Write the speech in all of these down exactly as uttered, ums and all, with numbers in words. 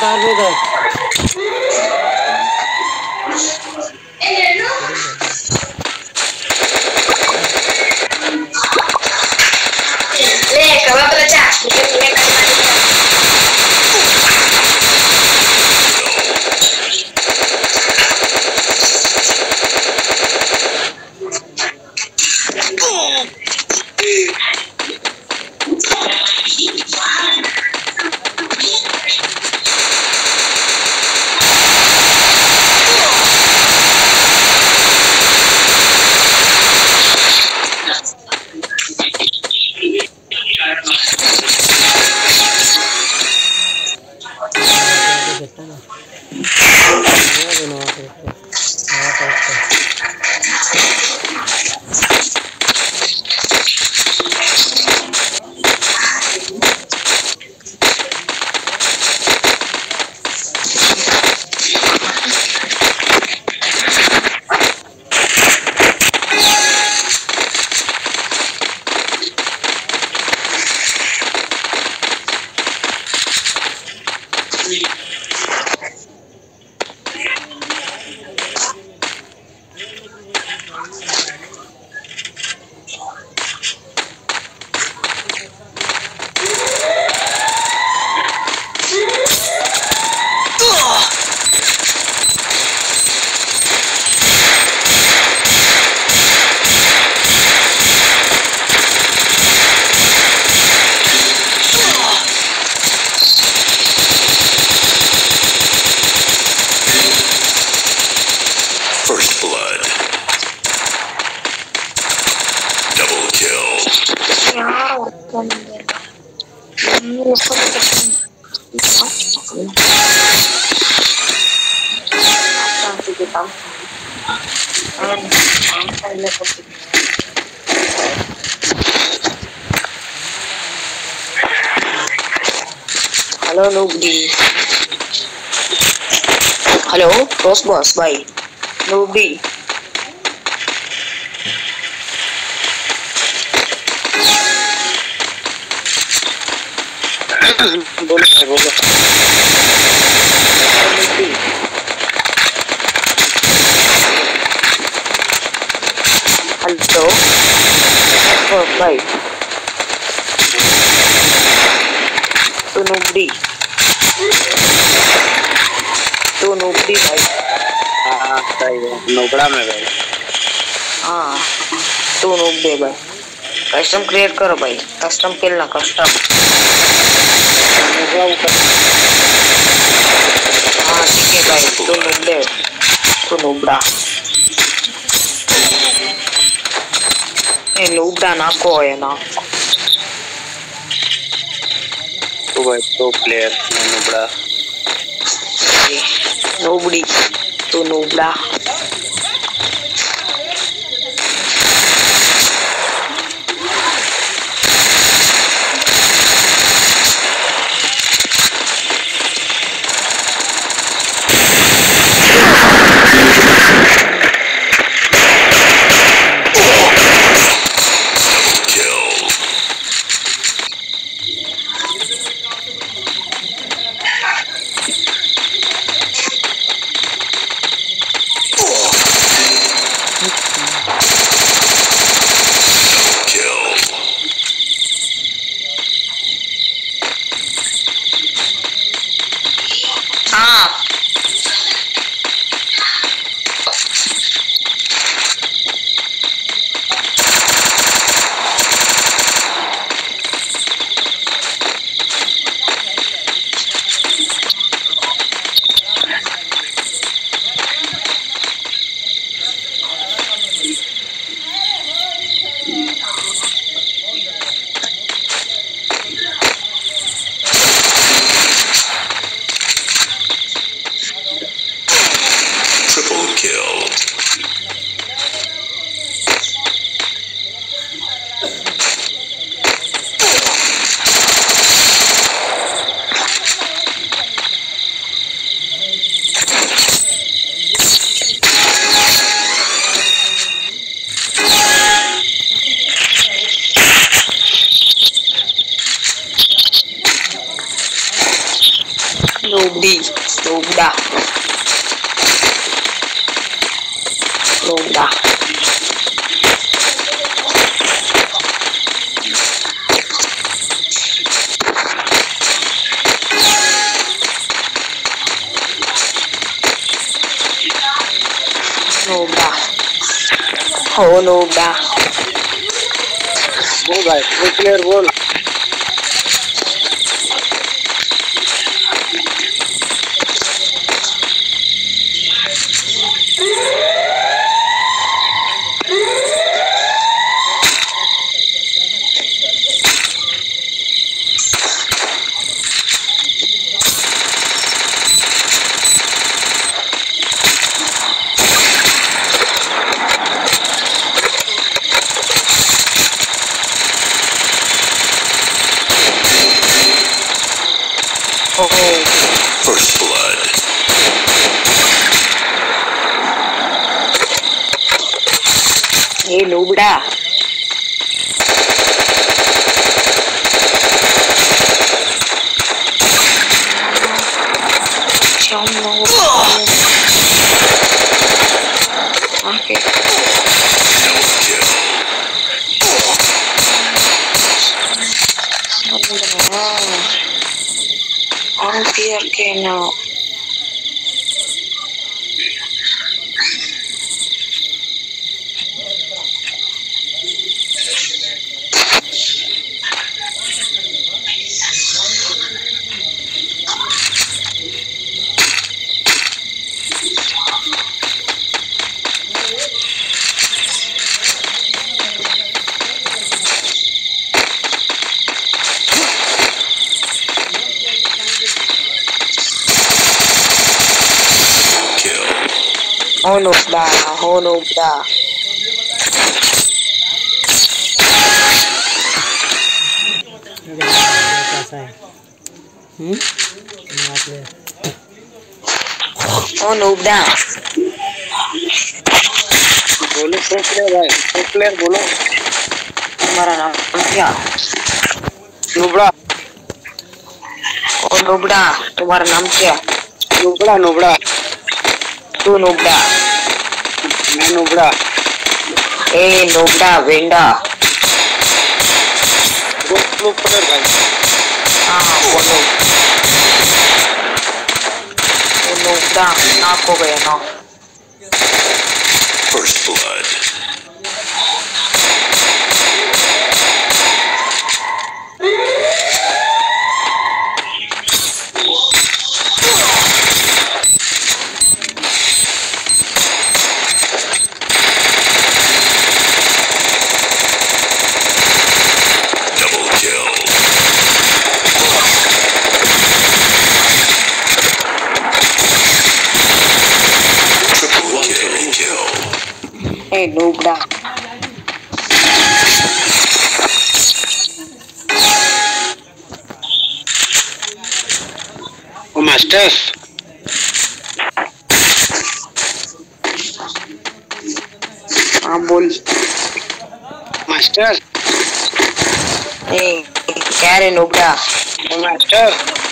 Car में गए ले कब बचा ये First blood. Double kill. Hello, nobody. Hello, Rose Boss, bye. Nobody. बोलो बोलो Hello. Oh, bye. To nobody. To nobody, bye. हाँ सही है नोबड़ा में भाई हाँ to nobody, bye. Custom create करो भाई कस्टम खेलना कस्टम हाँ ठीक है भाई तो नूबड़े तो नूबड़ा ये नूबड़ा ना को है ना तो भाई तो प्लेयर नोबड़ा नूबड़ी तो नूबड़ा नुबड़ी नुबड़ा नुबड़ा नुबड़ा हो नुबड़ा बोल भाई वो प्लेयर बोल हो First blood. ये नुबड़ा ओके और क्लियर के ना हो नुबड़ा हो नुबड़ा कैसा है हम्म हो नुबड़ा बोलो प्रो प्लेयर भाई प्रो प्लेयर बोलो तुम्हारा नाम क्या नुबड़ा हो नुबड़ा तुम्हारा नाम क्या नुबड़ा नुबड़ा तू नुबड़ा मैं नुबड़ा ए नुबड़ा वेंडा वो प्रो प्लेयर भाई हाँ हाँ बोलो वो नुबड़ा नाक हो गया ना First blood. Double kill. Triple kill. ए नुबड़ा ओ मास्टर हाँ बोल मास्टर ए क्या रे नुबड़ा ओ मास्टर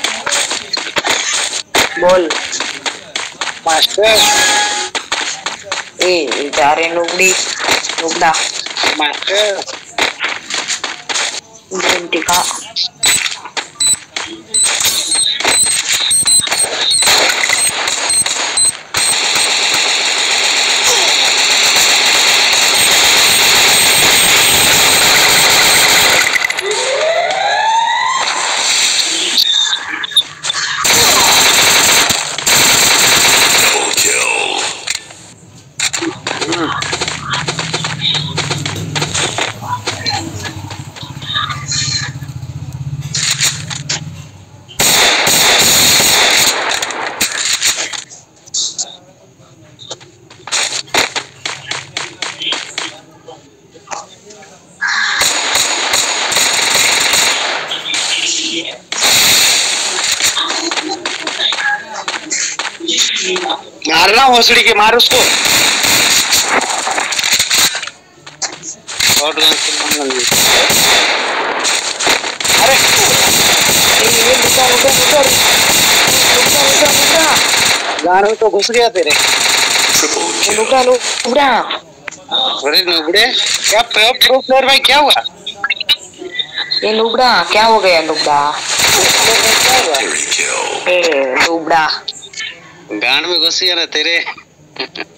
बोल मास्टर ए जा रे नुबड़ी नुबड़ा मास्टर घंटी का Double kill. मारना भोसड़ी के मार उसको शॉट गन से मारना नहीं। अरे ये ये रुको रुको रुको गाड़ में तो घुस गया तेरे। Triple kill. नुबड़ा नुबड़ा अरे नुबड़े क्या प्रो प्रो प्लेयर भाई क्या हुआ? ये नुबड़ा क्या हो गया नुबड़ा? क्या हुआ? Terry kill. ए नुबड़ा गाड़ में घुस गया ना तेरे।